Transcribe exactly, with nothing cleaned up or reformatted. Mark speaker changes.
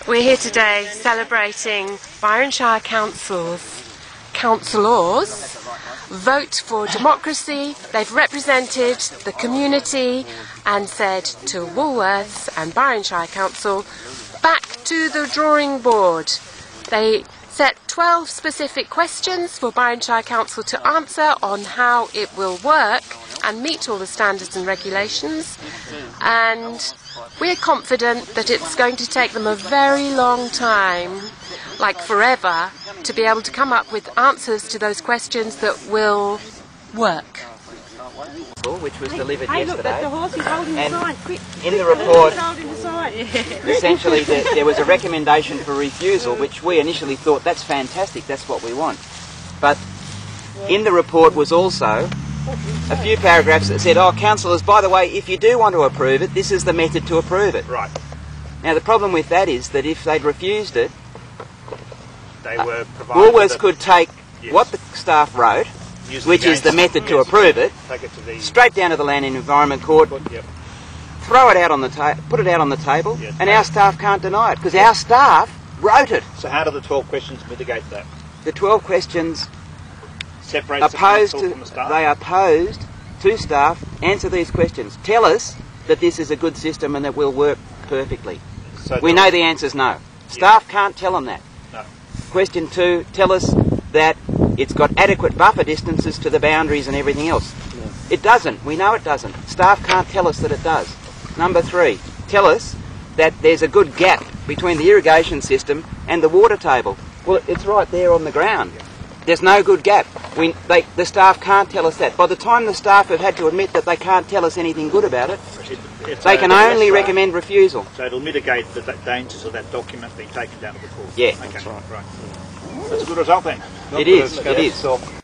Speaker 1: We're here today celebrating Byron Shire Council's councillors vote for democracy. They've represented the community and said to Woolworths and Byron Shire Council, back to the drawing board. They set twelve specific questions for Byron Shire Council to answer on how it will work and meet all the standards and regulations, and we're confident that it's going to take them a very long time, like forever, to be able to come up with answers to those questions that will work.
Speaker 2: Which was delivered
Speaker 3: hey,
Speaker 2: yesterday.
Speaker 3: Look, the horse is holding the
Speaker 2: and
Speaker 3: sign. Quick,
Speaker 2: in the report,
Speaker 3: holding the sign.
Speaker 2: essentially the, there was a recommendation for refusal, which we initially thought, that's fantastic, that's what we want. But in the report was also a few paragraphs that said, oh, councillors, by the way, if you do want to approve it, this is the method to approve it.
Speaker 4: Right.
Speaker 2: Now the problem with that is that if they'd refused it,
Speaker 4: they were provided
Speaker 2: Woolworths
Speaker 4: a,
Speaker 2: could take
Speaker 4: yes.
Speaker 2: what the staff wrote, which is the method to approve it,
Speaker 4: take it to the
Speaker 2: straight down to the Land and Environment Court,
Speaker 4: yep.
Speaker 2: throw it out on the ta put it out on the table,
Speaker 4: yes,
Speaker 2: and our staff can't deny it because our staff wrote it.
Speaker 4: So how do the twelve questions mitigate that?
Speaker 2: The twelve questions
Speaker 4: Separate
Speaker 2: opposed
Speaker 4: the
Speaker 2: to
Speaker 4: from the staff?
Speaker 2: they are posed to staff. Answer these questions. Tell us that this is a good system and that will work perfectly.
Speaker 4: So
Speaker 2: we know the answer's no. Staff can't tell them that.
Speaker 4: No.
Speaker 2: Question two, tell us that it's got adequate buffer distances to the boundaries and everything else. Yeah. It doesn't. We know it doesn't. Staff can't tell us that it does. Number three, tell us that there's a good gap between the irrigation system and the water table. Well, it's right there on the ground. There's no good gap. We, they, the staff can't tell us that. By the time the staff have had to admit that they can't tell us anything good about it,
Speaker 4: it
Speaker 2: they can only recommend refusal.
Speaker 4: So it'll mitigate the dangers of that document being taken down to the court.
Speaker 2: Yeah,
Speaker 4: okay.
Speaker 2: That's right.
Speaker 4: Right. That's a good result then.
Speaker 2: It is. It is.